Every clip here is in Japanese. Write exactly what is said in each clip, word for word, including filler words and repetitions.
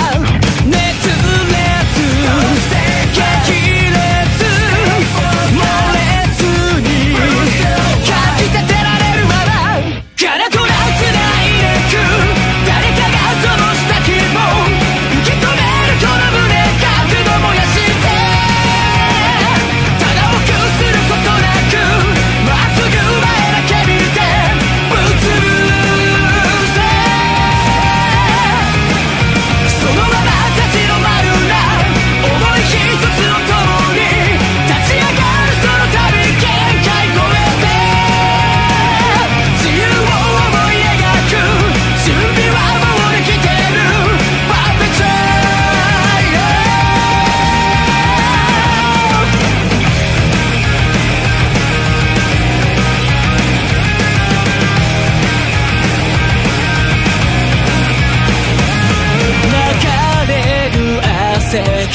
乾かす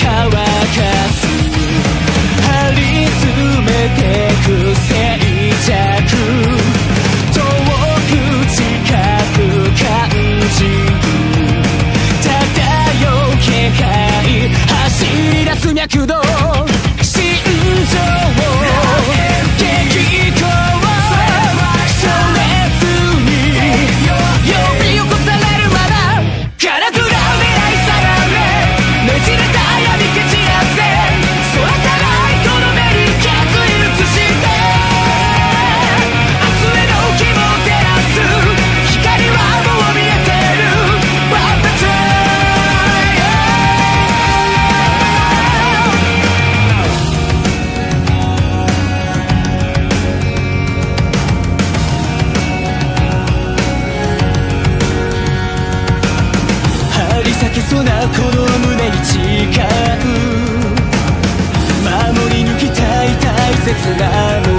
張り詰めてく静寂遠く近く感じる漂う気配走り出す脈動心情激高それずに呼び起こされるままからくら狙い定めねじれた闇蹴散らせ空からいこの目に決意移して明日への希望を照らす光はもう見えてる But the time張り裂けそうなこの胸に誓う守り抜きたい大切な胸